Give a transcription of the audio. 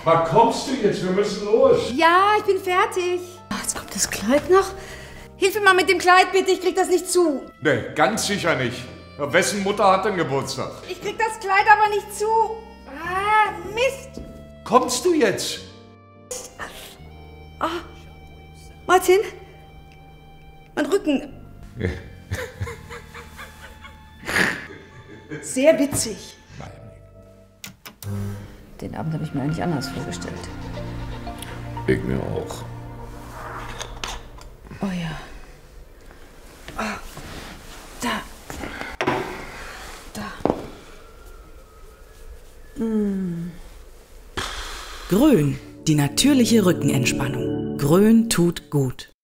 Wann kommst du jetzt? Wir müssen los. Ja, ich bin fertig. Ach, jetzt kommt das Kleid noch. Hilf mir mal mit dem Kleid, bitte. Ich krieg das nicht zu. Nee, ganz sicher nicht. Wessen Mutter hat denn Geburtstag? Ich krieg das Kleid aber nicht zu. Ah, Mist. Kommst du jetzt? Ah, Martin. Mein Rücken. Sehr witzig. Den Abend habe ich mir eigentlich anders vorgestellt. Ich mir auch. Oh ja. Ah, da. Grön, die natürliche Rückenentspannung. Grön tut gut.